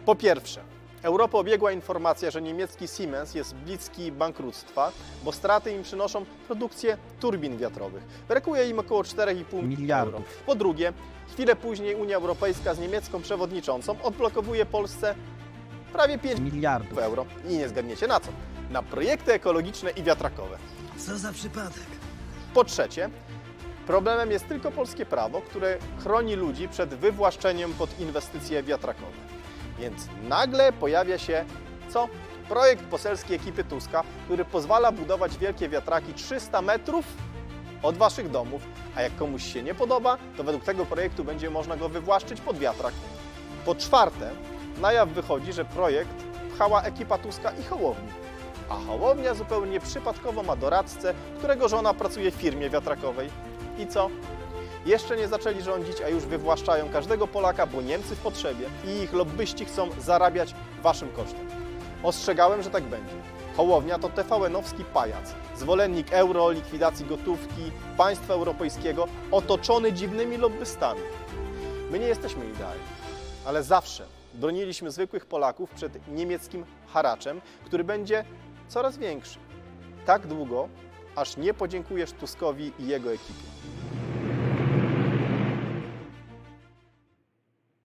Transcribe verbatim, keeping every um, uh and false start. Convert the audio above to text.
Po pierwsze, Europę obiegła informacja, że niemiecki Siemens jest bliski bankructwa, bo straty im przynoszą produkcję turbin wiatrowych. Brakuje im około czterech i pół miliardów euro. Po drugie, chwilę później Unia Europejska z niemiecką przewodniczącą odblokowuje Polsce prawie pięć miliardów euro. I nie zgadniecie na co? Na projekty ekologiczne i wiatrakowe. Co za przypadek? Po trzecie, problemem jest tylko polskie prawo, które chroni ludzi przed wywłaszczeniem pod inwestycje wiatrakowe. Więc nagle pojawia się co? Projekt poselski ekipy Tuska, który pozwala budować wielkie wiatraki trzysta metrów od waszych domów, a jak komuś się nie podoba, to według tego projektu będzie można go wywłaszczyć pod wiatrak. Po czwarte, na jaw wychodzi, że projekt pchała ekipa Tuska i Hołowni. A Hołownia zupełnie przypadkowo ma doradcę, którego żona pracuje w firmie wiatrakowej. I co? Jeszcze nie zaczęli rządzić, a już wywłaszczają każdego Polaka, bo Niemcy w potrzebie i ich lobbyści chcą zarabiać waszym kosztem. Ostrzegałem, że tak będzie. Hołownia to T V N-owski pajac, zwolennik euro, likwidacji gotówki, państwa europejskiego, otoczony dziwnymi lobbystami. My nie jesteśmy idealni, ale zawsze broniliśmy zwykłych Polaków przed niemieckim haraczem, który będzie coraz większy. Tak długo, aż nie podziękujesz Tuskowi i jego ekipie.